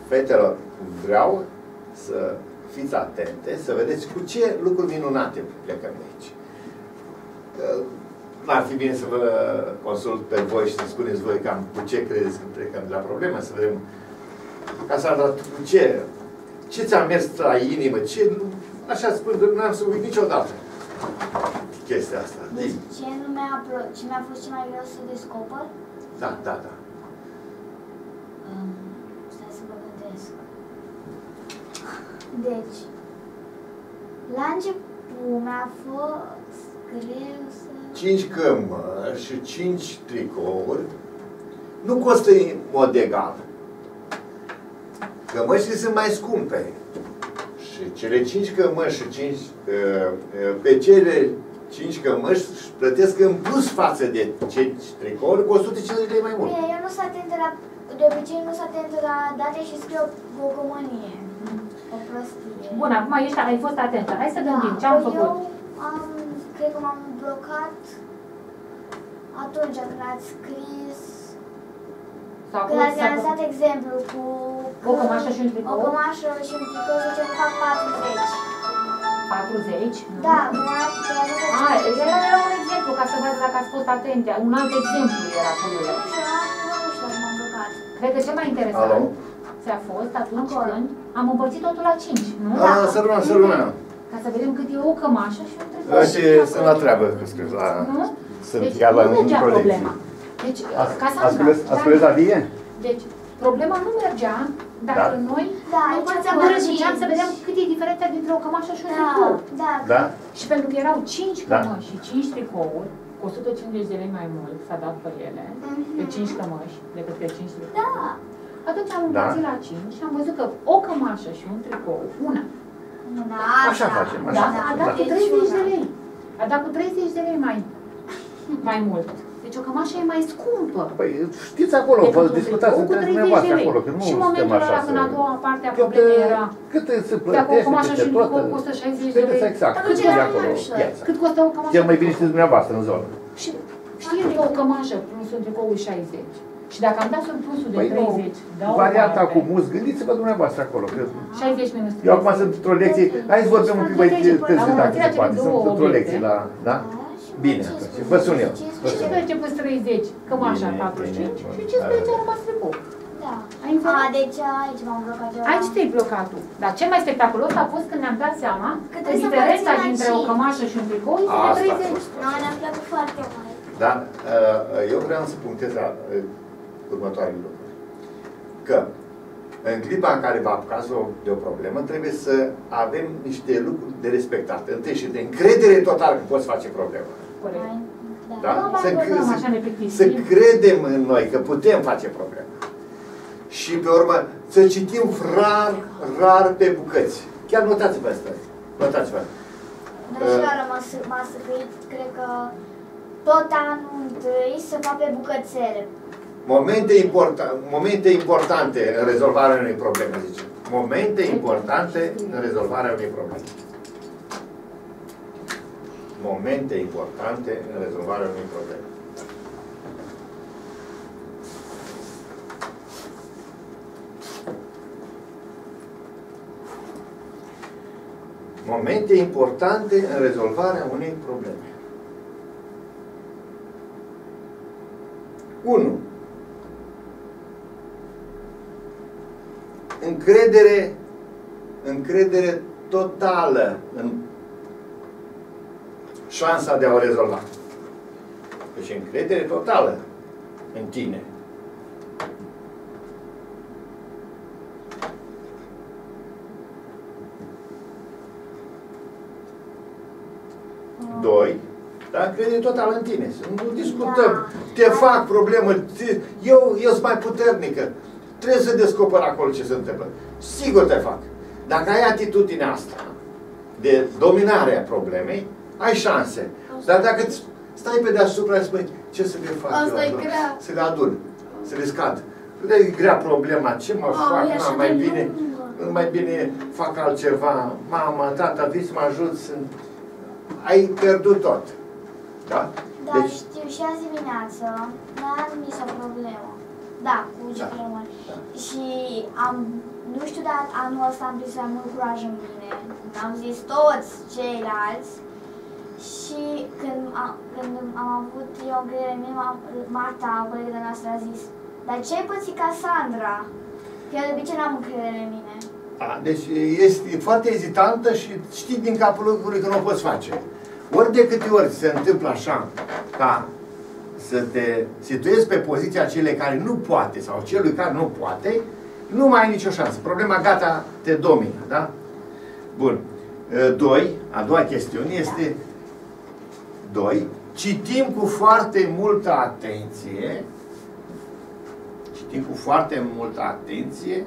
fetelor, vreau să fiți atente, să vedeți cu ce lucruri minunate plecăm de aici. N-ar fi bine să vă consult pe voi și să spuneți voi cam cu ce credeți că plecăm de la problemă, să vedem Casandra, cu ce ți-a mers la inimă, ce, așa spun, n-am să uit niciodată chestia asta. Deci ce mi-a fost cel mai greu să descoper? Da. Stai să mă gândesc. Deci, la început mi-a fost greu să... 5 cămăși și 5 tricouri nu costă în mod egal. Cămășile sunt mai scumpe. Și cele 5 cămăși și 5, pe cele 5 cămăși plătesc în plus față de 5 tricouri cu 150 de lei mai mult. Bine, eu nu sunt atentă la... De obicei nu sunt atentă la date și scriu gogomănie. O prostie. Bun, acum ai fost atentă. Hai să gândim ce am făcut. Eu cred că m-am blocat atunci când ați scris... Când ați lansat exemplu cu... O cămașă și un tricou? O cămașă și un tricou, zice că fac 40. 40? Da, era un exemplu, ca să văd dacă ați fost atente. Un alt exemplu era acolo. Nu știu dacă m-am blocat. Cred că cel mai interesant ți-a fost atunci când am împărțit totul la 5, nu? Da, să rămână. Ca să vedem cât e o cămașă și un tricou. Ăștia sunt la treabă, că scriu la... Deci nu mergea problema. Deci, Casandra... Ați spus la vie? Deci, problema nu mergea dacă noi nu răziceam să vedem cât e diferența dintre o cămașă și un tricou. Da. Și pentru că erau 5 cămăși și 5 tricouri, cu 150 de lei mai mult s-a dat pe ele, pe 5 cămăși decât pe 5 tricouri. Atunci am împărțit la 5 și am văzut că o cămașă și un tricou, una. Așa facem, așa. A dat cu 30 de lei. A dat cu 30 de lei mai mult. Deci o cămașă e mai scumpă. Păi știți acolo, vă discutați între dumneavoastră acolo, că nu și momentul ăla când a doua parte a problemei era... Cât se plătește, o cămașă și un tricou costă 60 de lei. Exact, cât costă o cămașă? Cel mai bine știți dumneavoastră în zonă. Și știu că o cămașă plus un tricou e 60. Și dacă am dat surplusul de 30, varianta cu mus, gândiți-vă dumneavoastră acolo. 60 minus 30. Eu acum sunt într-o lecție, hai să vorbim un pic mai târziu dacă se poate. Sunt într-o lecție la... Da? Bine, atunci. Vă sun eu. 15 plus 30, cămașa 45 și 15 a rămas tricou. Da. Deci aici m-am blocat eu. Aici te-ai blocat tu. Dar cel mai spectaculos a fost când ne-am dat seama că diferența dintre o cămașă și un tricou este de 30. Ne-a plăcut foarte mult. Da, eu vreau să punctez următoarele lucruri. Că în clipa în care vă apucați de o problemă, trebuie să avem niște lucruri de respectat. Întâi și de încredere totală că poți face problema. Da? Să credem în noi că putem face problema. Și pe urmă, să citim rar pe bucăți. Chiar notați-vă asta. Notați-vă. M-a săcăit, cred că tot anul întâi să fac pe bucățele. Momente importante în rezolvarea unei probleme, zice. Momente importante în rezolvarea unei probleme. Momente importante în rezolvarea unei probleme. Momente importante în rezolvarea unei probleme. 1. Încredere totală în șansa de a o rezolva. Deci încredere totală în tine. Doi, da? Încredere totală în tine. Nu discutăm. Te fac problemă. Eu sunt mai puternică. Trebuie să descoperi acolo ce se întâmplă. Sigur te fac. Dacă ai atitudinea asta de dominare a problemei, ai șanse. Dar dacă stai pe deasupra și spui, ce să le fac? Asta e grea. Să le adun, să le scad. Le grea problema, ce mă fac? Mai bine fac altceva. Mama, tata, vii să mă ajuți. Ai pierdut tot. Da? Da, deci, știu, și azi dimineață mi-a admis o problemă. Da, cu geplămâni. Și nu știu, dar anul ăsta am prins mai mult curaj în mine. Am zis toți ceilalți. Și când am avut eu încredere în mine, Marta, colega de noastră, a zis: dar ce ai pățit ca Sandra? Că eu de obicei n-am încredere în mine. Deci este foarte ezitantă și știi din capul locului că nu o poți face. Ori de câte ori se întâmplă așa, ca să te situezi pe poziția celei care nu poate sau celui care nu poate, nu mai ai nicio șansă. Problema gata te domină, da? Bun. A doua chestiune este 2. Citim cu foarte multă atenție. Citim cu foarte multă atenție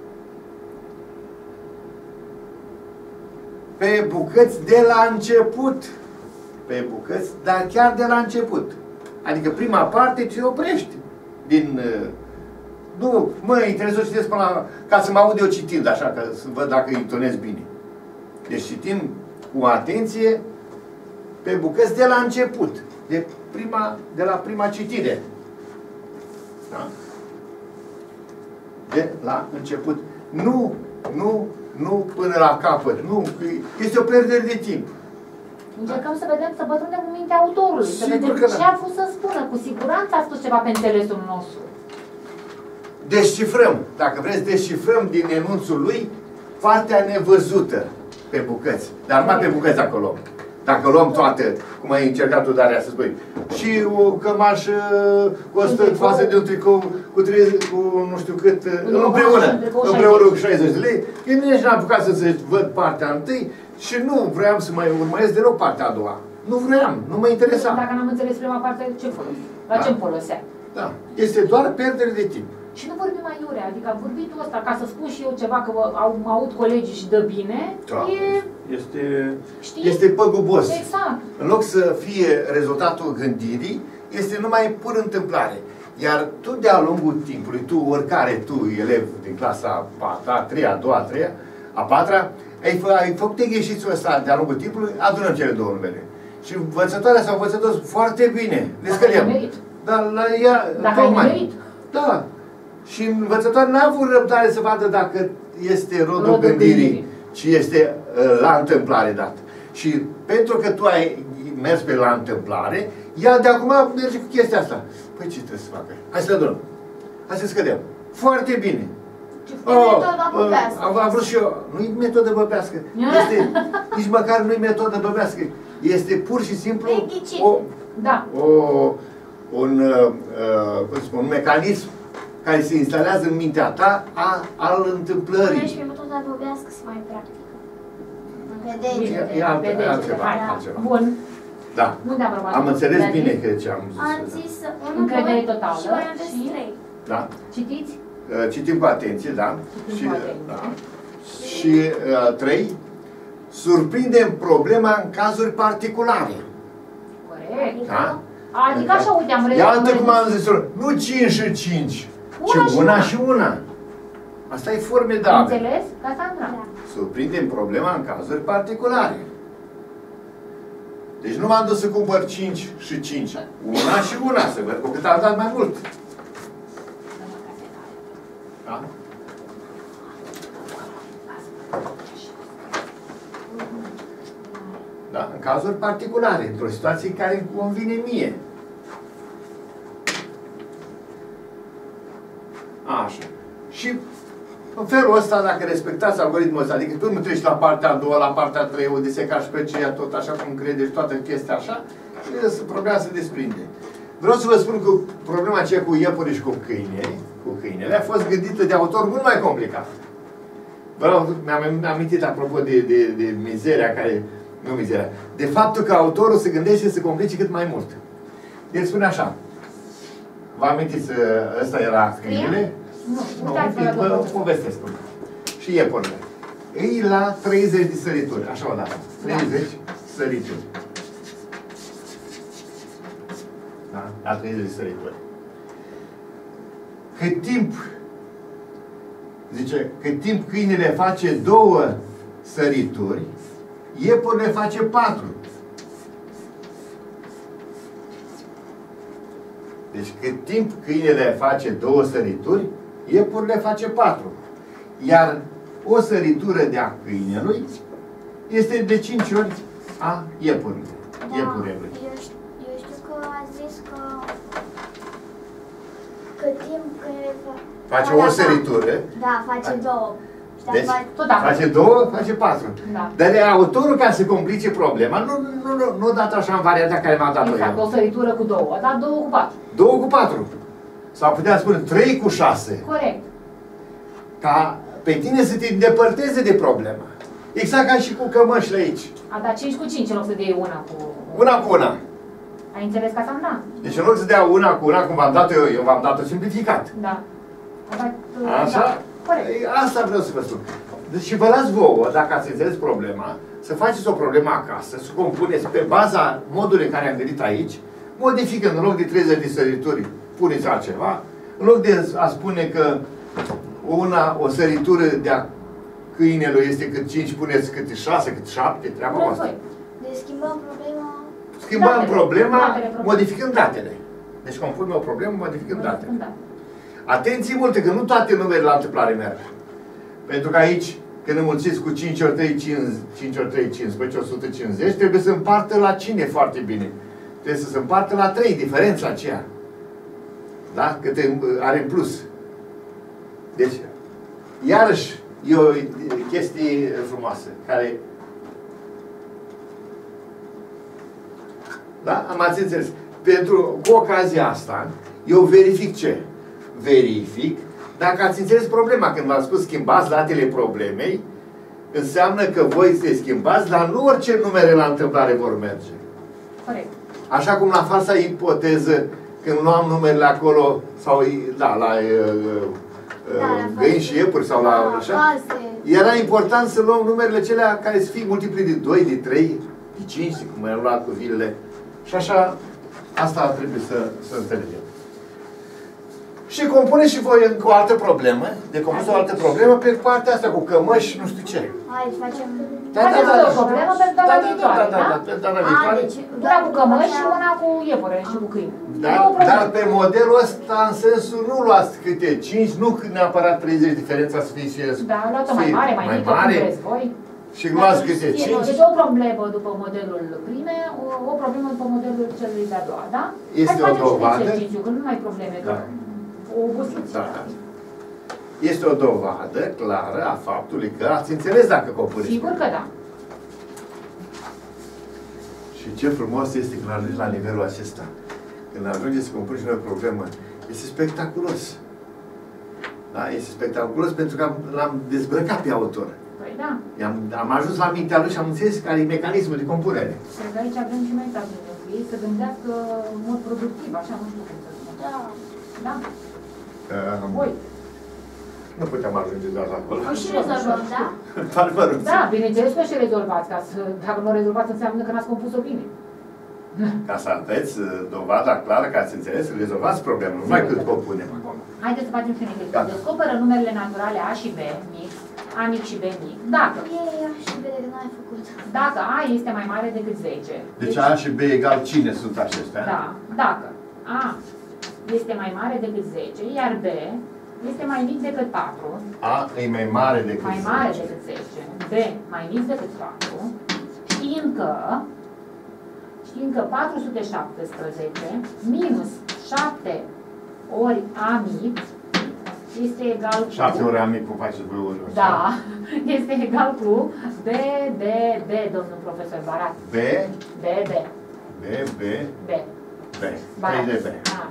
pe bucăți de la început. Pe bucăți, dar chiar de la început. Adică prima parte te oprești din... Nu, mă interesează să citesc până la... ca să mă aud eu citind, așa, ca să văd dacă intonez bine. Deci citim cu atenție pe bucăți de la început. De la prima citire. Da? De la început. Nu până la capăt. Nu, este o pierdere de timp. Încercăm să vedem, să pătrundem în mintea autorului, să vedem ce a vrut să spună. Cu siguranță a spus ceva pe înțelesul nostru. Descifrăm. Dacă vreți, descifrăm din enunțul lui partea nevăzută pe bucăți. Dar numai pe bucăți acolo. Dacă luăm toate, cum ai încercat tu, Daria, să spui, și o cămașă costă față de un tricou cu nu știu cât, împreună cu 60 de lei, eu nici n-am apucat să văd partea întâi și nu vreau să mai urmăresc deloc partea a doua. Nu vreau, nu mă interesa. Dacă n-am înțeles prima parte, ce folosi? La ce-mi folosea? Da, este doar pierdere de timp. Și nu vorbim mai iurea, adică am vorbit ăsta, ca să spun și eu ceva, că mă aud colegii și dă bine, da, este păgubos. Exact. În loc să fie rezultatul gândirii, este numai pur întâmplare. Iar tu, de-a lungul timpului, tu, elev din clasa a 3-a, a 2-a, a 3-a, a 4-a, ai făcut exercițiul ăsta de-a lungul timpului, adunăm cele două numere. Și învățătoarea sau învățător foarte bine, le scăliem. Dar la ea, dacă ai nimerit. Da. Și învățătoarea n-a avut răbdare să vadă dacă este rodul gândirii, ci este la întâmplare dat. Și pentru că tu ai mers pe la întâmplare, ea de acum merge cu chestia asta. Păi ce trebuie să facă? Hai să dăm. Hai să scădem. Foarte bine. Am vrut și eu. Nu-i metodă băbească. Nici măcar nu-i metodă băbească. Este pur și simplu un mecanism care se instalează în mintea ta al întâmplării. Până și pe metoda băbească se mai practică. E altceva. Bun. Da. Am înțeles bine că ce am zis. Am zis încredere totală. Și mai aveți 3. Da. Citiți? Citim cu atenție, da. Și 3. Surprindem problema în cazuri particulare. Corect. Da? Adică așa, uite, am iată cum am zis, nu 5 și 5, ci una și una. Asta e formidabil. Înțeles? Ca Sandra. Surprindem problema în cazuri particulare. Deci nu m-am dus să cumpăr 5 și 5. Una și una, să văd cu cât am dat mai mult. Da? Da? În cazuri particulare, într-o situație în care îmi convine mie. Așa. Și în felul ăsta, dacă respectați algoritmul ăsta, adică tu nu treci la partea a doua, la partea a treia, unde se cași pe ceea, tot așa cum credeți, toată chestia așa, și problema se desprinde. Vreau să vă spun că problema aceea cu iepure și cu câinele a fost gândită de autor mult mai complicat. Mi-am amintit apropo de mizeria care... Nu mizeria. De faptul că autorul se gândește să complice cât mai mult. El spune așa. Vă amintiți, ăsta era câinele? Nu, vă povestesc. Și iepurile. Ei la 30 de sărituri. Așa o dată. 30 sărituri. Da? La 30 de sărituri. Cât timp câinele face 2 sărituri, iepurile face 4. Deci cât timp câinele face 2 sărituri, iepurile face 4. Iar o săritură de-a câinelui este de 5 ori a iepurului. Da, Iepurelui. eu știu că a zis că timp că Face o săritură. Da, face două. Și dacă Deci, face- face 2, face 4. Da. Dar autorul, ca să complice problema, nu a dat așa în varianta care m-a dat-o Exact, eu. o săritură cu 2, a dat 2 cu 4. 2 cu 4. Sau putea spune 3 cu 6. Corect. Ca pe tine să te îndepărteze de problemă. Exact ca și cu cămășile aici. A dat 5 cu 5 în loc să dea una cu... Una cu una. Ai înțeles ca asta? Da. Deci în loc să dea una cu una, cum v-am dat eu v-am dat-o simplificat. Da. A dat... Așa? Da. Corect. Ei, asta vreau să vă spun. Deci și vă las vouă, dacă ați înțeles problema, să faceți o problemă acasă, să compuneți pe baza modului în care am gândit aici, modificând, în loc de 30 de sărituri, puneți altceva, în loc de a spune că o săritură de-a câinelui este cât 5, puneți cât 6, cât 7, treaba voastră. Deci schimbăm problema. Schimbăm Datele. problema, Datele. modificând datele. Deci compunem o problemă, modificând datele. Da. Atenție multe, că nu toate numerele la întâmplare merg. Pentru că aici, când înmulțiți cu 5 ori 3, 5 ori 3, 15, 150, trebuie să împartă la cine foarte bine? Trebuie să se împartă la 3, diferența aceea. Da? Cât are în plus. Deci, iarăși, e o chestie frumoasă, care... Da? Am ați înțeles. Cu ocazia asta, eu verific ce? Verific dacă ați înțeles problema. Când v-am spus schimbați datele problemei, înseamnă că voi se schimbați, dar nu orice numere la întâmplare vor merge. Corect. Așa cum la falsa ipoteză, când luam numerele acolo, sau da, la găini și iepuri, sau la așa, era important să luăm numerele celea care să fie multipli de 2, de 3, de 5, cum am luat cu vilele. Și așa, asta trebuie să înțelegem. Și compune și voi încă o altă problemă, de compus o altă problemă pe partea asta cu cămăși, nu știu ce. Hai, facem... Facem o problemă pentru data viitoare, da? Pentru data viitoare. Deci, Una cu cămăși și una cu iepure și cu câini. Dar pe modelul ăsta, în sensul, nu luați câte 5, nu neapărat 30 diferența să fie și... Da, luați-o mai mare, mai mică, cum vreți voi. Și luați câte 5. Deci o problemă după modelul prime, o problemă după modelul celui de-a doua, da? Este o dovadă. Că nu mai probleme, că o obosiți. Da. Este o dovadă clară a faptului că ați înțeles dacă compuneți. Sigur că da. Și ce frumos este când ajungi la nivelul acesta. Când ajungi să compuni și noi o problemă. Este spectaculos. Da? Este spectaculos pentru că l-am dezbrăcat pe autor. Păi da. Am ajuns la mintea lui și am înțeles care e mecanismul de compunere. Cred că aici avem și noi tabele cu ei să gândească în mod productiv, așa, nu știu cum să spun. Da. Da? Voi. Nu puteam ajunge doar la acolo. O și rezolvăm, da? Doar mărunți. Da, bineînțeles că și rezolvați, dacă nu rezolvați înseamnă că n-ați compus-o bine. Ca să aveți dovada clară că ați înțeles, rezolvați problema, nu mai cât o punem acolo. Haideți să facem și un exercițiu. Descoperă numerele naturale A și B mix, A mic și B mic, dacă E și B de n-ai făcut. Dacă A este mai mare decât 10. Deci A și B egal cine sunt aceștia? Da, dacă A este mai mare decât 10, iar B este mai mic decât 4. A e mai mare decât Mai mare decât 10. B mai mic decât 4. Știm că 417 minus 7 ori A mic este egal cu... 7 ori A mic, cum faceți voi ori. Da, este egal cu B, domnul profesor Barat. B, B. B. 3 de B. Așa.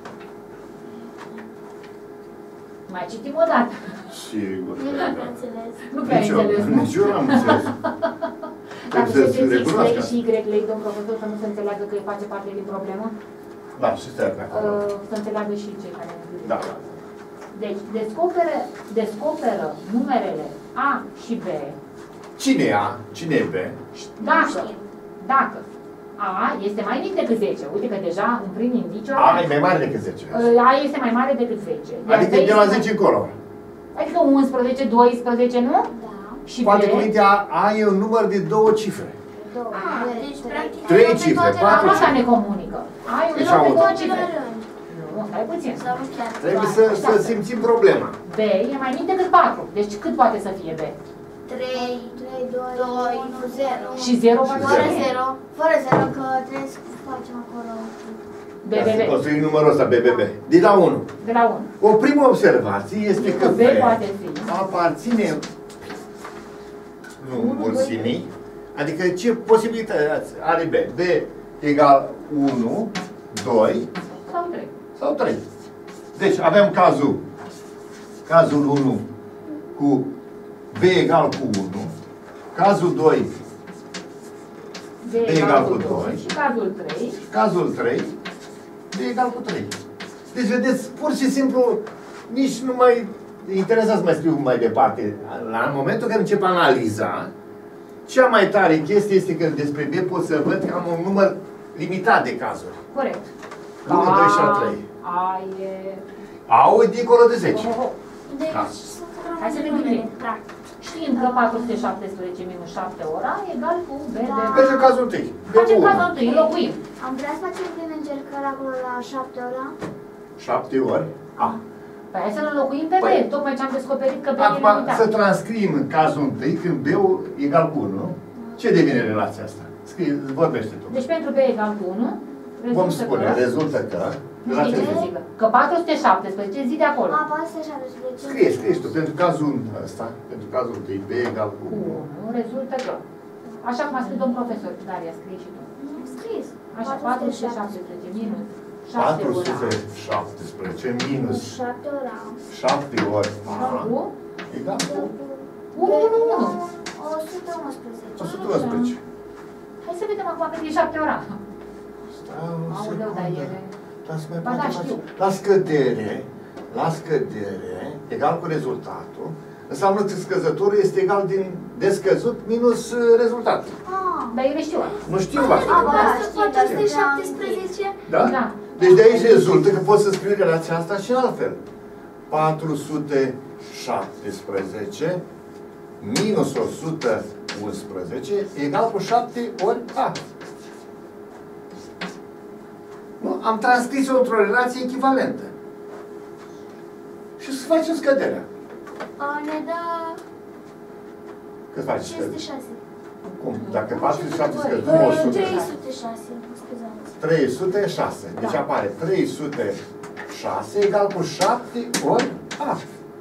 Mai citim o dată. Sigur. Nu am înțeles. Nu prea ai înțeles, nu? Nici eu n-am înțeles. Dacă Trebuie să se recunoască. X și Y, domn profesor, să nu se înțeleagă că face parte din problemă, Da, și stai pe acolo. să înțeleagă și cei care ne Da. Deci, descoperă numerele A și B. Cine e A? Cine e B? Dacă A este mai mic decât 10, uite că deja un prim indiciu... A e mai mare decât 10. A este mai mare decât 10. Adică de la 10 încolo. Adică 11, 12, nu? Da. Și Poate B... cuvinte A e un număr de 2 cifre. Deci, practic, 3 cifre, 4 Asta cifre. ne comunică. A e un Deci număr de autor. 2 cifre. Nu, Nu, stai puțin. Trebuie să simțim problema. B e mai mic decât 4. Deci cât poate să fie B? 3, 2, 1, 0. Și 0 poate să Fără fie? 0. Fără 0, că trebuie să facem acolo. BBB. Construim numărul ăsta, BBB. De la 1. De la 1. O primă observație este că B poate fi. aparține mulțimii, adică ce posibilități are B? B egal 1, 2 Sau 3. sau 3. Deci avem cazul 1 cu B egal cu 1, cazul 2 B egal cu 2 și cazul 3. cazul 3 B egal cu 3. Deci vedeți, pur și simplu nici nu mai interesează să mai scriu mai departe. La momentul când încep analiza, cea mai tare chestie este că despre B pot să văd că am un număr limitat de cazuri. Corect. 1, 2 și 3. A e... Au dincolo de 10. Deci, Da. Hai să ne gândim. Știm că 417 minus 7 ora egal cu B de... Pentru cazul 1. Facem cazul 1, înlocuim. Am vrea să facem prin încercare acolo la 7 ora? 7 ori. A. Păi hai să-l înlocuim pe B, Păi, tocmai ce am descoperit că B e acum limitat. să transcriem în cazul 1 când B-ul egal cu 1. Ce devine relația asta? Scrie, vorbește tu. Deci pentru B egal cu 1, Vom rezultă spune, că... rezultă că... Nu știi ce să zică. Că 417, zi de acolo. A, 417. Scrie tu, pentru cazul ăsta, pentru cazul 1, B egal cu 1. 1, rezultă că... Așa cum a scris domn profesor, Daria, scrie și tu. Nu am scris. Așa, 417 minus 7 ora. 417 minus 7 ora. 7 ori A Cu egal cu 1, 1, 1. 111. 111. Hai să vedem acum când e 7 ora. Aoleu, dar ele... Ba da, știu. La scădere, egal cu rezultatul, înseamnă că scăzătorul este egal din descăzut minus rezultatul. Dar ele știu. Nu știu asta. 417. Da? Da. Deci de aici rezultă că poți să scriu relația asta și altfel. 417 minus 111 egal cu 7 ori A. Nu? Am transcris-o într-o relație echivalentă. Și să facem scăderea. Ne dă Cât faci scăderea? 506. Cum? Dacă 407 scădem 100. 306, scuzați. 306. Deci apare 306 egal cu 7 ori A.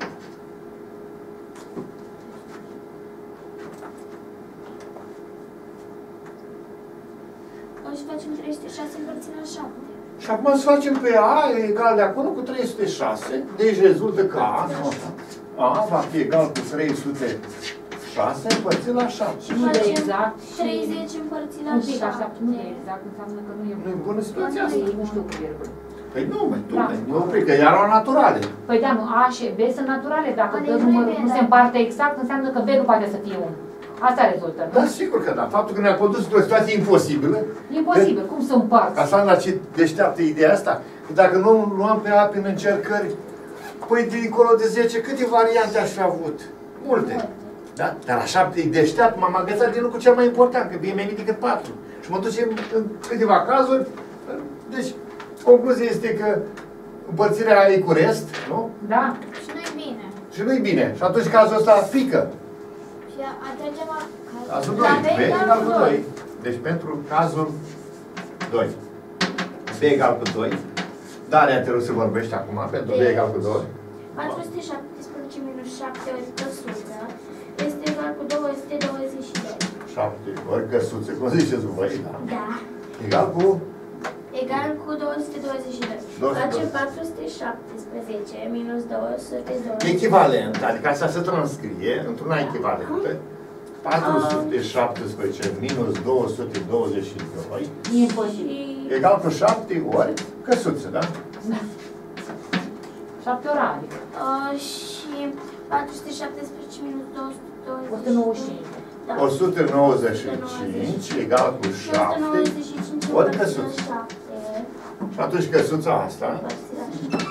Și facem 306 împărțit la 7. Și acum să facem pe A egal de acolo cu 306. Deci rezultă că A va fi egal cu 306 împărțit la 7. Nu e exact. 30 împărțit la Un pic 7. așa, nu e exact, înseamnă că nu e... Nu e bună situația asta. Nu știu cu virgulă. Păi nu, măi, tu, Da. nu opri, că erau naturale. Păi da, nu, A și B sunt naturale. Dacă Adică numărul trebuie, nu da. se împarte exact, înseamnă că B nu poate să fie 1. Asta rezultă, nu? Da, sigur că da. Faptul că ne-a condus într-o situație imposibilă. Imposibil, cum să împarți? Cassandra, ce deșteaptă ideea asta? Că dacă nu luam pe A prin încercări, păi dincolo de 10, câte variante aș fi avut? Multe. Da? Dar la 7 e deșteapt, m-am agățat din lucru cel mai important, că e mai mic decât 4. Și mă duce în câteva cazuri. Deci, concluzia este că împărțirea e cu rest, nu? Da. Și nu-i bine. Și nu-i bine. Și atunci cazul ăsta pică. Și atragem Cazul 2. B egal cu 2. Deci pentru cazul 2. B egal cu 2. Daria, te rog să vorbești acum pentru B egal cu 2. 417 minus 7 ori căsuță este egal cu 222. 7 ori căsuțe, cum ziceți voi, da? Da. Egal cu Egal cu 222. Facem 417 minus 222. echivalent, adică asta se transcrie într-una echivalentă. 417 minus 222 E imposibil. egal cu 7 ori căsuțe, da? Da. 7 ori adică. Și 417 minus 225. 195. Da. 195 egal cu 7 195 ori împărțit la căsuță. 7. Și atunci căsuța asta Împărțit la 7.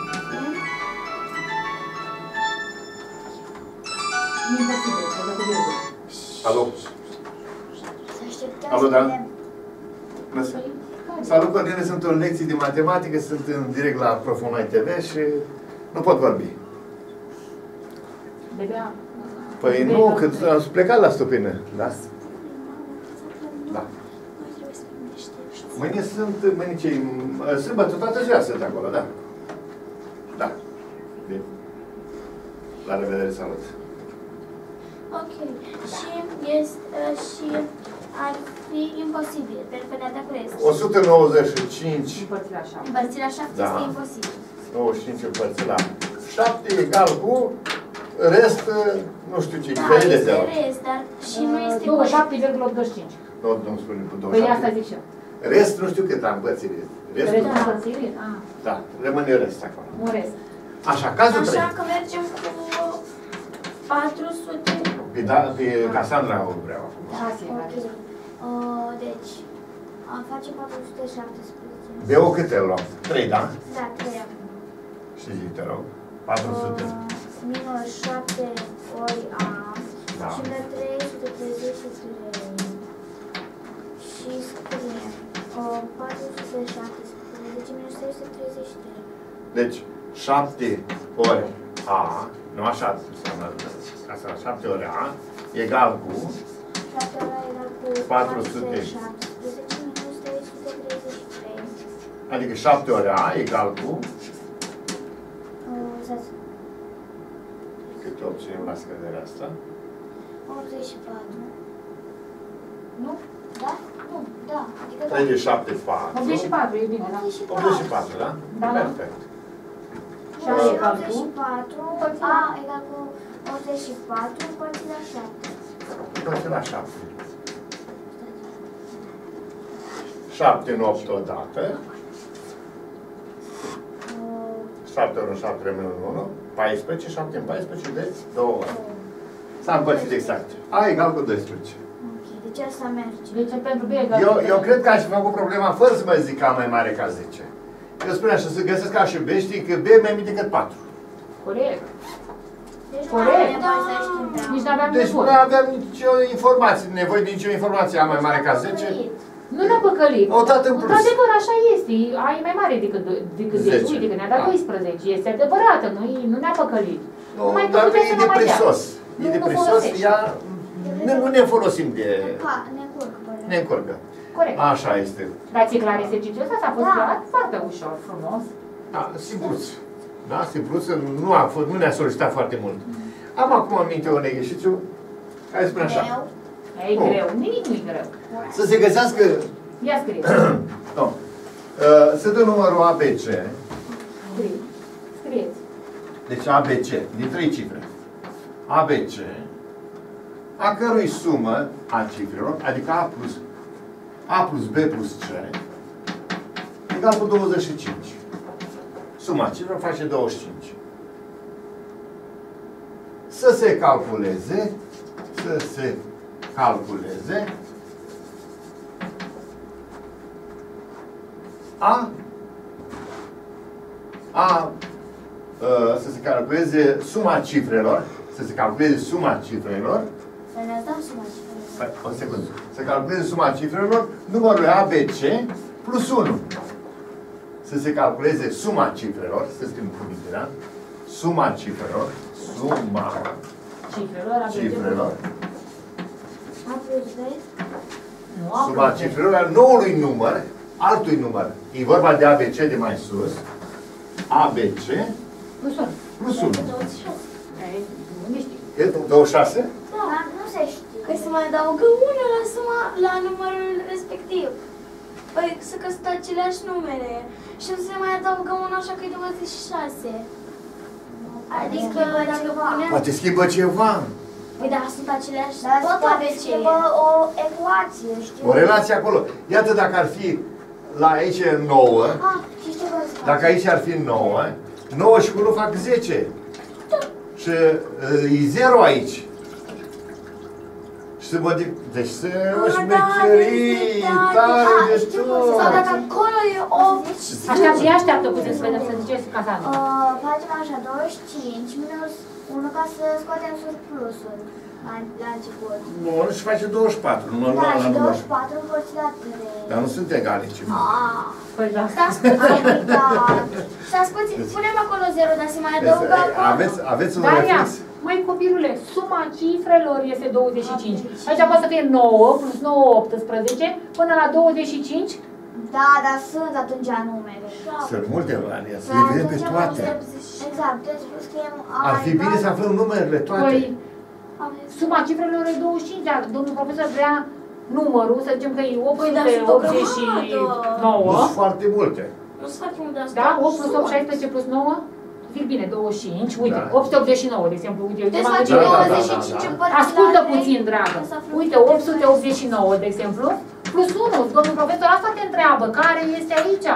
E imposibil, să dă cu virgulă. Alo? Să așteptăm Alo, să Dan? vedem. Lăsa. Păi, ca Salut, Corneliu, sunt în lecții de matematică, sunt în direct la Profonai TV și nu pot vorbi. Păi nu, că am plecat la stupină, da? Da. Mâine sâmbătă, toată ziua sunt acolo, da? Da. Bine. La revedere, salut. Ok. Și ar fi imposibil, pentru că ne-a dat rest. 195 împărțit la 7 este imposibil. 95 împărțit la 7 egal cu rest, nu știu ce, diferit de zeamă. Da, este rest, dar și nu este 27,85. Nu spune cu 27. Păi asta zic și eu. Rest nu știu cât am împărțit. Restul împărțire? Da, rămâne rest acolo. Un rest. Așa, cazul 3. Așa că mergem cu 400. Pe Cassandra o vreau acum. Ok. Deci, am face 417. De o câte luăm? 3, da? Da, 3 acum. Și zi, te rog. 400. Minus 7 ori A. Da. Și la 333. Și scriem 417 minus 333. Deci, 7 ori A, nu așa înseamnă asta, 7 ori A, egal cu 7 ori A egal cu 417 minus 333. adică 7 ori A egal cu cât obținem la scăderea asta? 84. Nu? Da? Nu, da. Adică 3 de 7, 4. 84, e bine, da? 84, da? Da. Perfect. Și 84, A egal cu 84 împărțit la 7. Împărțit la 7. 7 în 8 odată. 7 ori 7 rămâne în 1. 14, 7 în 14, deci 2 ori. S-a împărțit exact. A egal cu 12. Ok, deci asta merge. Deci pentru B egal Eu cred că aș fi făcut problema fără să mă zic A mai mare ca 10. Eu spun așa, să găsesc A și B, știi că B e mai mic decât 4. Corect. Deci Corect. nu avem nevoie să știm. Nici nu aveam Deci nu nevoie. aveam nicio informație, nevoie de nicio informație A mai mare ca 10. Nu ne-a păcălit. O dată în plus. Într-adevăr, așa este. A e mai mare decât 10. 10. Uite că ne-a dat 12. Este adevărată. Nu ne-a păcălit. Nu, Numai că dar putea e să de nu mai dea. prisos. E de Nu prisos, folosește. ea... Nu ne folosim de... Ne încurcă. Ne încurcă. Corect. Așa este. Dar ți-e clar exercițiul ăsta? S-a fost Da. clar? Foarte ușor, frumos. Da, simpluț. Da, simpluț, nu ne-a solicitat foarte mult. Am acum în minte un exercițiu care spune așa. E Nu. greu. Nimic nu e greu. Să se găsească... Ia scrie. Nu. Se dă numărul ABC. Scrieți. Deci ABC, din 3 cifre. ABC, a cărui sumă a cifrelor, adică A plus B plus C, egal cu 25. Suma cifrelor face 25. Să se calculeze să se calculeze suma cifrelor, Să ne dăm suma cifrelor. Păi, o secundă. Să calculeze suma cifrelor numărului ABC plus 1. Să se calculeze suma cifrelor, să scriem cuvinte, da? Suma cifrelor, cifrelor, A plus B. Nu, A suma plus B. cifrelor al noului număr, altui număr. E vorba de ABC de mai sus. ABC Plus 1. plus 1. 26. Nu știu. E 26? Da, nu se știe. Că se mai adaugă una la numărul respectiv. Păi să că sunt aceleași numere. Și nu se mai adaugă una, așa că e 26. Adică dacă punem... Poate schimbă ceva. Păi da, sunt aceleași, Dar tot poate ABC. schimbă o ecuație, știu. O relație acolo. Iată dacă ar fi la aici 9, Ah, și știu că să dacă aici ar fi 9, 9 și cu 1 fac 10. Și e 0 aici. Și se modifică. Deci se o șmecherii tare de tot. Sau dacă acolo e 8. Așteaptă puteți să vedem, să ziceți Cassandra. Facem așa, 25 minus Unul ca să scoatem surplusul la început. Bun, și face 24, numărul Da, la și număr. 24 împărțit la 3. Dar nu sunt egale, ce Păi da. Stați puțin, stați puțin, punem acolo 0, dar se mai adaugă acolo. Aveți un Daria, reflex? măi copilule, suma cifrelor este 25. Aici poate să fie 9 plus 9, 18, până la 25. Da, dar sunt atunci numere. Sunt multe variante, să le vedem pe toate. Exact, deci scriem Ar fi bine să aflăm numerele toate. Păi, suma cifrelor e 25, dar domnul profesor vrea numărul, să zicem că e 889. Nu sunt foarte multe. Nu sunt foarte multe asta. Da? 8 plus 8, 16 plus 9? Zic bine, 25, uite, Da. 889, de exemplu, uite, eu Deci m-am facem gândit. 25 împărțit la Ascultă 3. puțin, dragă. Uite, 889, de exemplu, plus 1, domnul profesor, asta te întreabă, care este aici?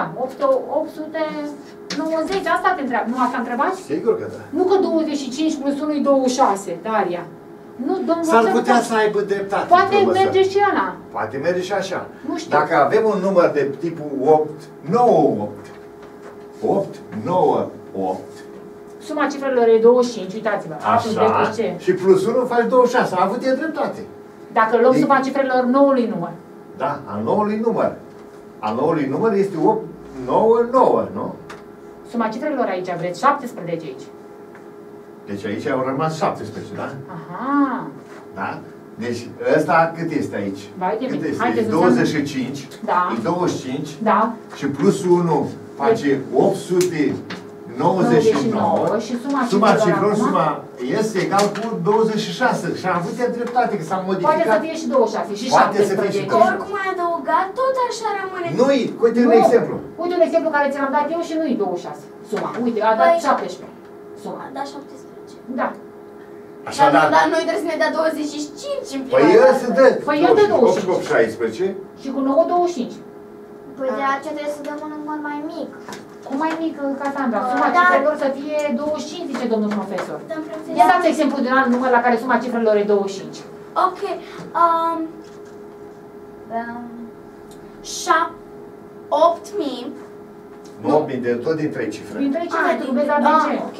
890, asta te întreabă, nu asta întrebați? Sigur că da. Nu că 25 plus 1 e 26, Daria. Nu, domnul S-ar profesor, putea să aibă dreptate. poate profesor. merge și ăla. Poate merge și așa. Nu știu. Dacă avem un număr de tipul 8, 9, 8. 8, 9, 8. Suma cifrelor e 25, uitați-vă. Așa. Și plus 1 faci 26. A avut e dreptate. Dacă luăm suma cifrelor noului număr. Da, al noului număr. Al noului număr este 8, 9, 9, nu? Suma cifrelor aici, vreți 17 aici. Deci aici au rămas 17, da? Aha. Da? Deci ăsta cât este aici? Vai de Cât mine. este? Haideți E să 25, Da. e 25 Da. și plus 1 face 899 și suma suma cifrelor cifrelor, acum? suma este egal cu 26 și am avut dreptate că s-a modificat. Poate să fie și 26 și Poate să fie 17. și Că oricum ai adăugat, tot așa rămâne. Nu-i, uite un Nu. exemplu. Uite un exemplu care ți l-am dat eu și nu e 26. Suma. Uite, a dat Păi- 17. Suma. Da, 17. Da. Așadar, Dar noi trebuie să ne dea 25 în prima păi el dată. se dă Păi el dă 8, 8, 16. Și cu 9, 25. Păi de aceea trebuie să dăm un număr mai mic. Cum mai mic, Casandra? Suma Da. cifrelor să fie 25, zice domnul profesor. Dar vreau să- Ia dați exemplu de un alt număr la care suma cifrelor e 25. Ok. 8.000. Nu, de tot din 3 cifre. Din 3 cifre, tu vezi la ce? Ok.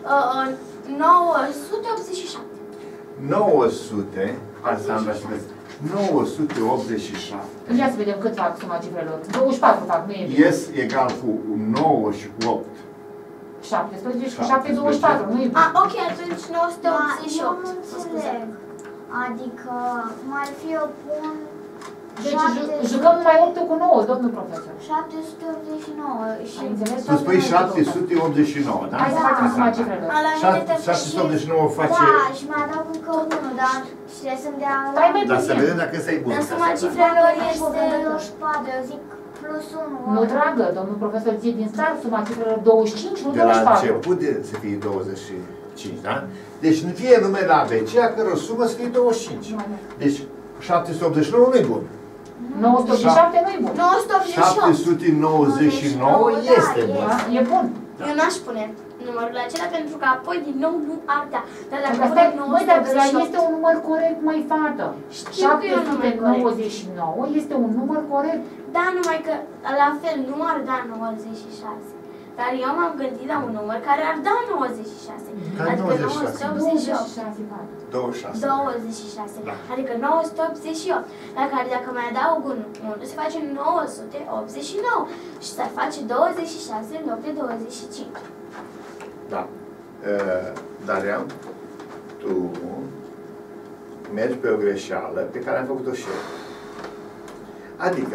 987. 900, Alexandra, și vezi, 987 Ia să vedem cât fac suma cifrelor. 24 fac, nu e bine. ies egal cu 9 și cu 8. 17 și cu 7, 17. 24, nu e bine. Ok, atunci Da, eu 988. nu înțeleg. Adică, cum ar fi eu pun Deci jucăm numai 8 cu 9, domnul profesor. 789 și... Ai înțeles? Tu spui 789, da? Hai să facem suma cifrelor. La mine trebuie 789 face... Da, și mai adaug încă unul, dar și trebuie să-mi dea... Stai mai Dar să puțin. vedem dacă ăsta e bun. Dar suma Asta, da. cifrelor Este este... 24, eu zic plus 1. Nu, dragă, domnul profesor zie din start suma cifrelor 25, nu De la 24. început să fie 25, da? Deci nu fie numele la ABC, a căror sumă să fie 25. Deci 789 nu e bun. 987 nu e bun. 988. 799 este bun. Da? E bun. Eu n-aș pune numărul acela pentru că apoi din nou nu ar da. Dar dacă Dacă stai, punem măi, dar ăla 988, este un număr corect, mai fată. Știu că e un număr corect. 799 este un număr corect. da, numai că la fel nu ar da 96. Dar eu m-am gândit la un număr care ar da 96. Care Adică 96? 988. 26, fată. 26. 26. Da. Adică 988. La care dacă mai adaug un 1, se face 989. Și s-ar face 26 în loc de 25. Da. Daria, tu mergi pe o greșeală pe care am făcut-o și eu. Adică,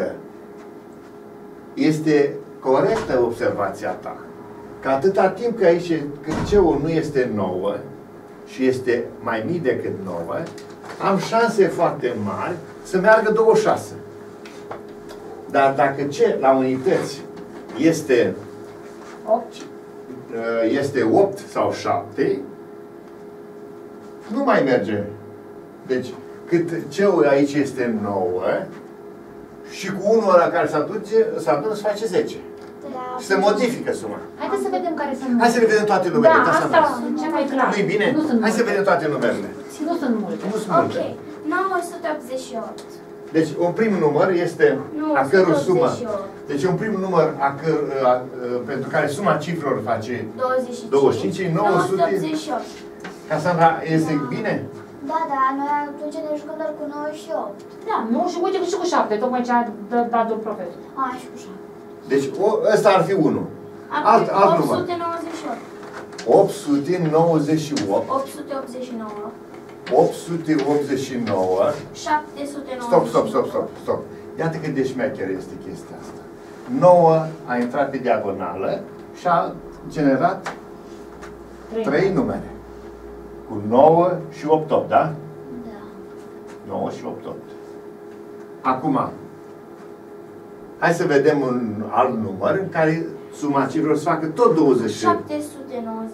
este corectă observația ta. Că atâta timp că aici C-ul nu este 9 și este mai mic decât 9, am șanse foarte mari să meargă 26. Dar dacă C la unități este 8 sau 7, nu mai merge. Deci, cât C-ul aici este 9 și cu 1 ăla care se adună, se face 10. Și se modifică suma. Haideți să vedem care sunt Hai să le vedem toate numerele. Da, asta ce mai clar. Nu-i bine? Nu sunt Hai să multe. vedem toate numerele. Nu sunt multe. Nu sunt Ok. multe. 988. Deci, un prim număr este a căror sumă. 988. Deci, un prim număr pentru care suma cifrelor face 25. 25, 900. 988. Casandra, este bine? Da, da, noi atunci ne jucăm doar cu 9 și 8. Da, nu, și uite și cu 7, tocmai ce a dat domnul profesor. A, și cu 7. Deci ăsta ar fi 1. Alt număr. 898. 898. 889. 889. 799. Stop. Iată cât de șmecher este chestia asta. 9 a intrat pe diagonală și a generat 3 numere. Cu 9 și 8, da? Da. 9 și 8. Acum, hai să vedem un alt număr în care suma cifrelor să facă tot 20. 799.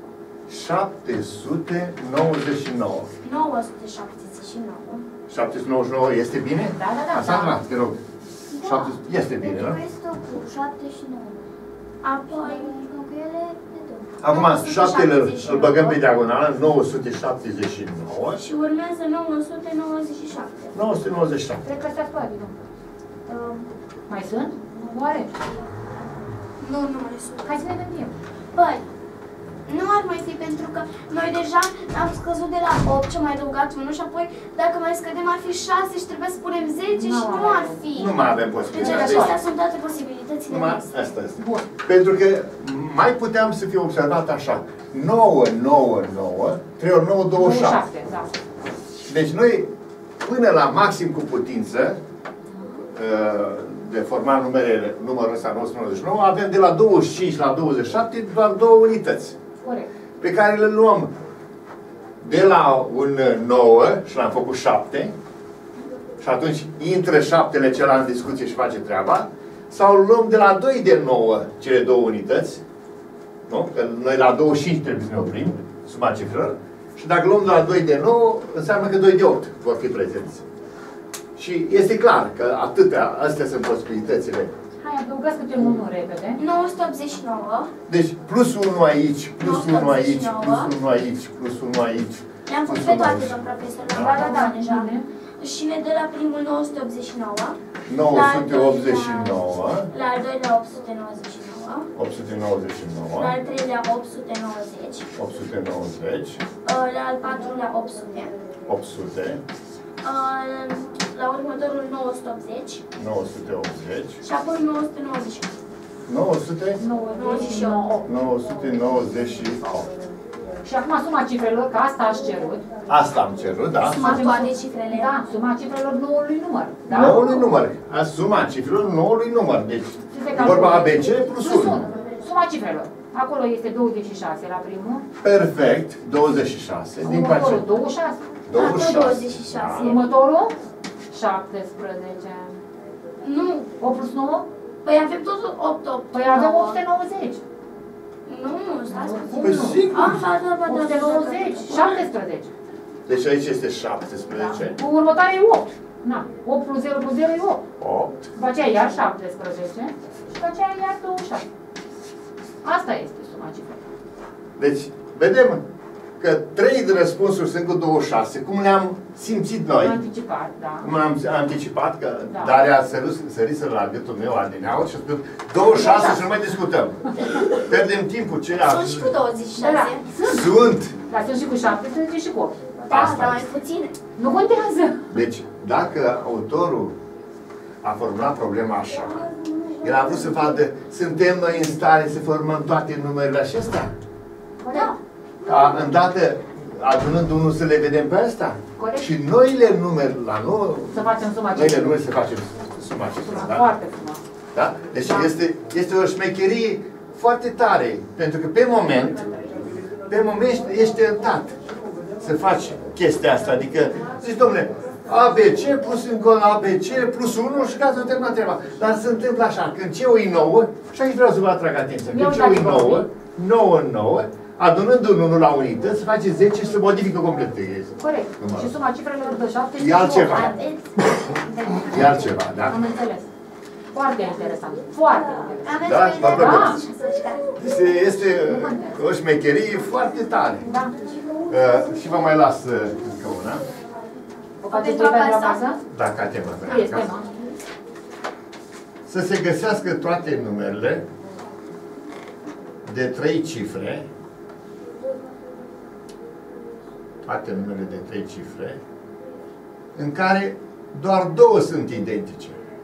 799. 979. 799 este bine? Da. Casandra, te rog. Da. Este bine, nu? Este cu 7 și 9. Apoi, Jucăm cu ele de două. Acum, 7 îl băgăm pe diagonală, 979. și urmează 997. 997. Cred că astea toate, nu? Mai sunt? Oare? Nu mai sunt. Hai să ne gândim. Păi, nu ar mai fi pentru că noi deja am scăzut de la 8 ce mai adăugat 1 și apoi dacă mai scădem ar fi 6 și trebuie să punem 10 și nu ar fi. Nu mai avem Deci posibilitatea. acestea sunt toate posibilitățile noastre. Asta este. Bun. Pentru că mai puteam să fie observat așa. 9, 9, 9, 3 ori 9, 27. Da. Deci noi, până la maxim cu putință, de forma numărul ăsta 999, avem de la 25 la 27 doar 2 unități. Corect. Pe care le luăm de la un 9 și l-am făcut 7 și atunci intră 7-le celălalt în discuție și face treaba, sau luăm de la 2 de 9 cele 2 unități, nu? Că noi la 25 trebuie să ne oprim, suma cifrelor, și dacă luăm de la 2 de 9, înseamnă că 2 de 8 vor fi prezenți. Și este clar că astea sunt posibilitățile. Hai, adăugați câte unul repede. 989. Deci plus 1 aici, plus 1 aici, plus 1 aici, plus 1 aici. Le-am făcut pe toate, domn profesor. Da, deja. bine. Și ne dă la primul 989. 989. La al doilea 899. 899. La al treilea 890. 890. La al patrulea 800. 800. La următorul 980. 980. Și apoi 998. 998. 998. Și acum suma cifrelor, că asta aș cerut. Asta am cerut, da? Suma toate cifrele. Da, suma cifrelor noului număr. Da? Noului număr. Suma cifrelor noului număr. Deci, vorba ABC plus 1. Suma cifrelor. Acolo este 26 la primul. Perfect. 26. Din place. Următorul 26. 26. Următorul 17. Nu. 8 plus 9? Păi avem tot 8, 8. Păi avem 890. Nu, stați puțin. Păi sigur. Da. 890. 17. Deci aici este 17. Cu următoare e 8. Na, 8 plus 0 plus 0 e 8. 8. După aceea iar 17. Și după aceea iar 27. Asta este suma cifrelor. Deci, vedem că 3 de răspunsuri sunt cu 26. Cum le-am simțit noi? Anticipat, da. Cum am anticipat că Da. Daria a sărit la gâtul meu adineauri și a spus 26 și nu mai discutăm. Pierdem timpul. Ce Sunt și cu 26. Da. Sunt. Dar sunt și cu 17 și cu 8. Da, dar mai puține. Nu contează. Deci, dacă autorul a formulat problema așa, el a vrut să vadă, suntem noi în stare să formăm toate numerele acestea? Da. Îndată, adunând unul să le vedem pe astea? Corect. Și noile numeri la nou, Să facem suma noile cifrelor. numeri să facem suma cifrelor, da? Foarte frumos. Da? Deci Da. este o șmecherie foarte tare, pentru că pe moment ești tentat să faci chestia asta, adică zici, domnule, ABC plus încă ABC plus 1 și gata, terminat treaba. Dar se întâmplă așa, când C-ul e 9, și aici vreau să vă atrag atenția, când C-ul e 9, 9 în 9, adunând un 1 la unități, se face 10 și se modifică complet. Corect. Și suma cifrelor de 7 E altceva. E altceva, da? Am înțeles. Foarte interesant. Foarte interesant. Aveți Da, o idee? da. Este o șmecherie foarte tare. Da. Și vă mai las încă una. O faceți Pentru voi pentru acasă? acasă? Da, ca temă. Este, nu? Să se găsească toate numerele de 3 cifre toate numele de 3 cifre, în care doar 2 sunt identice.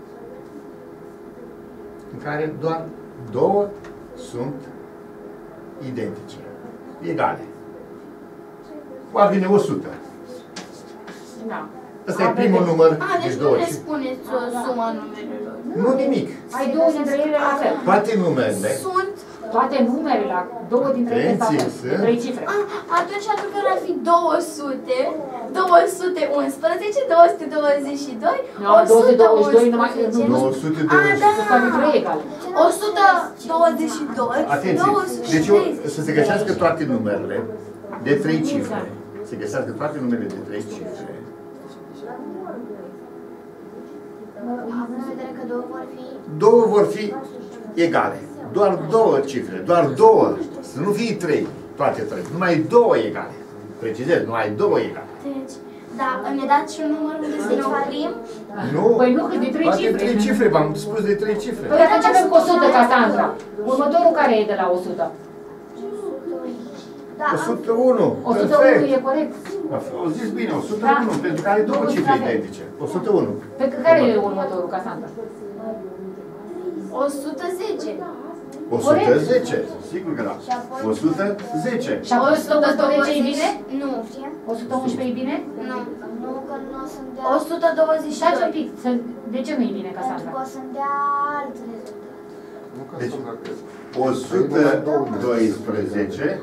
În care doar 2 sunt identice, egale. Oare vine 100. Da. Ăsta e primul număr. Deci nu ne spuneți suma numerelor. Nu nimic. Ai 2 dintre ele la fel. Toate numerele. Sunt. Toate numerele la 2 dintre ele la fel. De 3 cifre. Atunci ar fi 200, 211, 222, Nu, 222 numai... 220. Asta nu e egal. 122, Atenție. 230. Deci să se găsească toate numerele de 3 cifre. Se găsească toate numerele de 3 cifre. Având în vedere că 2 vor fi... 2 vor fi egale. Doar 2 cifre. Doar 2. Să nu fie 3. Toate 3. Numai 2 egale. Precizez, numai 2 egale. Deci, da, ne dați și un număr unde să ne oprim? Nu. Păi nu, că de 3 Toate cifre. 3 cifre. V-am spus de 3 cifre. Păi dacă începem cu 100, Cassandra, următorul care e de la 100? Da, 101. 101 e corect. Au zis bine, 101, pentru că are 2 cifre identice. 101. Pe care e următorul, Cassandra? 110. 110. Sigur că da. 110. Și apoi 112 e bine? Nu. 111 e bine? Nu. nu că nu o să-mi dea... 122. Stați un pic. De ce nu e bine, Pentru Cassandra? că o să-mi dea alt rezultat. Deci, 112.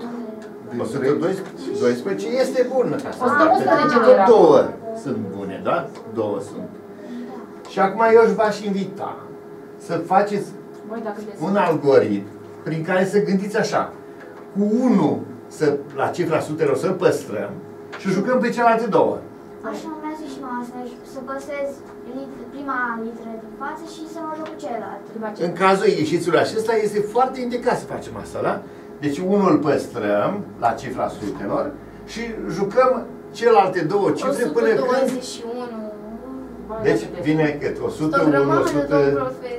112 este bun. 111 nu era. 2 sunt bune, da? 2 sunt. Și acum eu v-aș invita să faceți Băi, dacă un algoritm prin care să gândiți așa. Cu 1 la cifra sutelor să păstrăm și jucăm pe celelalte 2. Așa mi-a zis și mama, să păstrez prima literă din față și să mă joc cu celălalt. În cazul ieșițului acesta este foarte indicat să facem asta, da? Deci 1 îl păstrăm la cifra sutelor și jucăm celelalte 2 cifre până când... 121. Deci vine cât? 101, 100...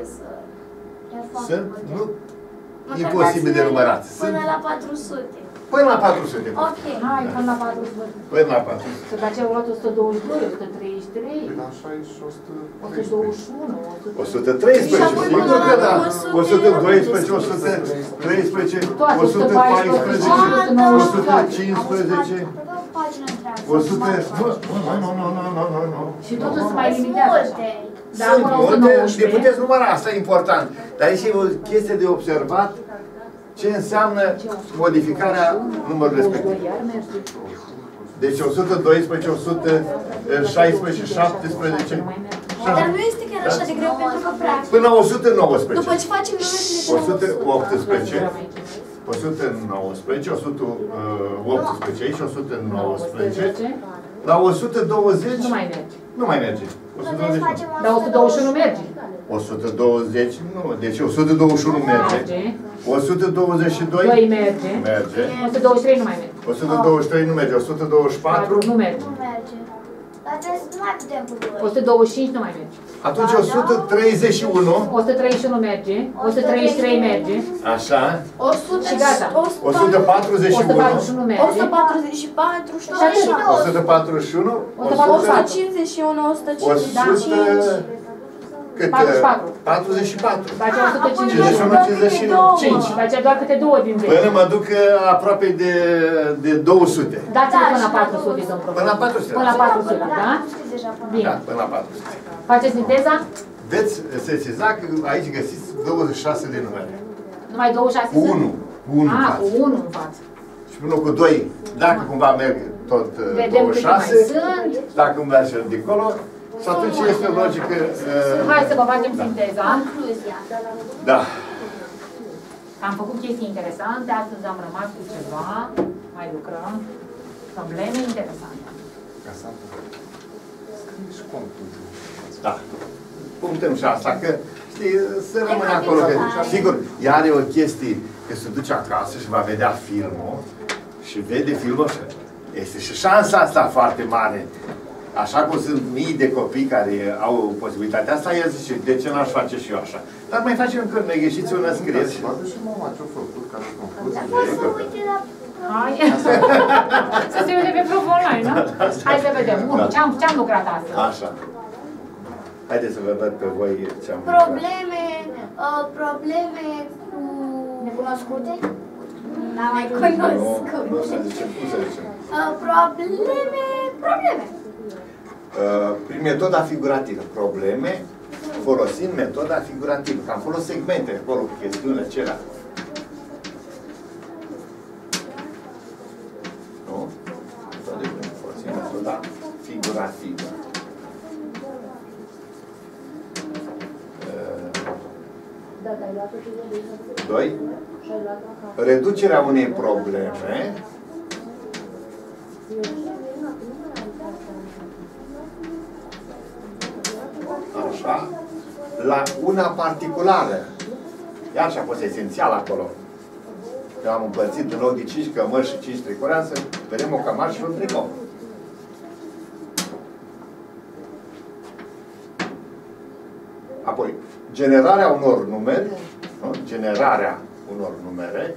Sunt? Nu? Imposibil de numărat. Până la 400. Până la 400. Ok. Hai, până la 400. Până la 400. Că dacă ai luat 122, 133, Așa e și 121, 113, sigur că da. 112, 113, 114, 115, 100... Nu. și totul se mai limitează așa. Da, Sunt până multe, le 119. puteți număra, asta e important. Dar aici e o chestie de observat ce înseamnă modificarea numărului respectiv. Deci 112, 116, 17... Dar nu este chiar așa de greu pentru că practic. Până la 119. După ce facem numerele de 118, 119, 118 aici, 119. La 120 Nu mai merge. nu mai merge. 120 nu. Dar 121 merge. 120 nu, deci 121 merge. 122 2 merge. merge. 123 nu mai merge. 123 nu merge. 124 Nu merge. Nu merge. Dar trebuie să nu mai putem cu 2. 125 nu mai merge. Atunci 131 131 merge. 133 merge. așa. 100 Și gata. 141 141 merge. 144 și 141 151, 155. Cât? 44. 44. Face 155. 55. Face doar câte 2 din 10. Până mă duc aproape de 200. Dați-vă până la 400, domn profesor. Până la 400. Până la 400, da? Știți deja până. Bine. Da, până la 400. Faceți sinteza? Veți sesiza că aici găsiți 26 de numere. Numai 26 Cu sunt? 1. Cu 1 în Ah, față. cu 1 în față. Și până cu 2, dacă cumva merg tot Vedem câte mai 26, sunt. dacă merge dincolo, și atunci este logică... Hai să vă facem sinteza. Concluzia. Da. Am făcut chestii interesante, astăzi am rămas cu ceva, mai lucrăm. Probleme interesante. Scrie și concluzia. Da. Punctăm și asta, că știi, să rămână acolo. Că, sigur, ea are o chestie, că se duce acasă și va vedea filmul și vede filmul și este și șansa asta foarte mare. Așa cum sunt mii de copii care au posibilitatea asta, el zice, de ce n-aș face și eu așa? Dar mai facem încă, ne ieșiți un înscrieți. Poate și mama ce-a făcut ca și concluzie. Poți să uite la Hai. Să se uite pe prof online, nu? Hai să vedem. Bun, ce-am lucrat astăzi? Așa. Haideți să vă văd pe voi ce-am Probleme cu... Necunoscute? N-am mai cunoscut. Nu să zicem, cum să zicem? Probleme. Prin metoda figurativă. Probleme folosind metoda figurativă. Că am folosit segmente acolo cu chestiunile acelea. Nu? Folosim metoda figurativă. Doi. Reducerea unei probleme așa, la una particulară. Iar și a fost esențial acolo. Eu am împărțit în loc de 5 cămăși și 5 tricoare, să vedem o cămașă și un tricou. Apoi, generarea unor numere, nu? Generarea unor numere,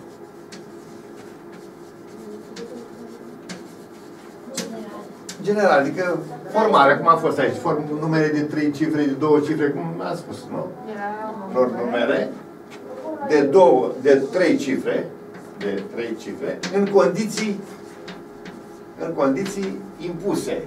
general, adică formarea, cum a fost aici, numere de 3 cifre, de 2 cifre, cum am spus, nu? Unor numere de 3 cifre, în condiții impuse.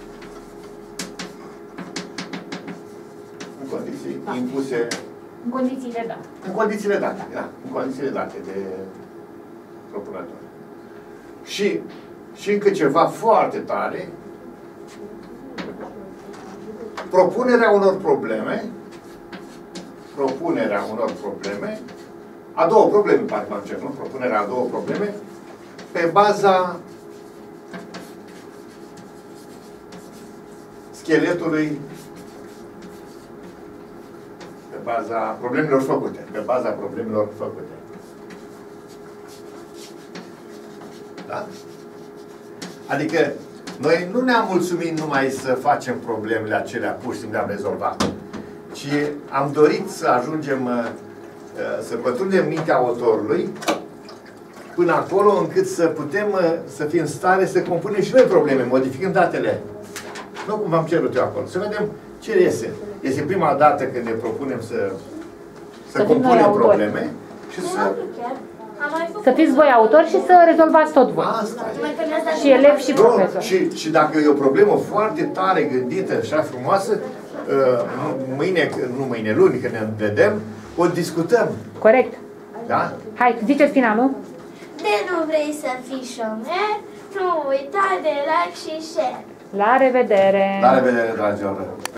În condiții impuse. În condițiile date. În condițiile date, da. În condițiile date de procurator. Și încă ceva foarte tare, propunerea unor probleme, a două probleme, parcă am început, nu? Propunerea a două probleme, pe baza scheletului, pe baza problemelor făcute. Da? Adică, noi nu ne-am mulțumit numai să facem problemele acelea, pur și simplu le-am rezolvat, ci am dorit să ajungem, să pătrundem mintea autorului până acolo încât să putem să fim în stare să compunem și noi probleme, modificând datele. Nu cum v-am cerut eu acolo. Să vedem ce iese. Este prima dată când ne propunem să compunem probleme și să fiți voi autori și să rezolvați tot voi. Asta e. Și elevi și profesori. Și dacă e o problemă foarte tare gândită și așa frumoasă, luni, când ne vedem, o discutăm. Corect. Da? Hai, ziceți finalul. De nu vrei să fii șomer, nu uita de like și share. La revedere! La revedere, dragilor!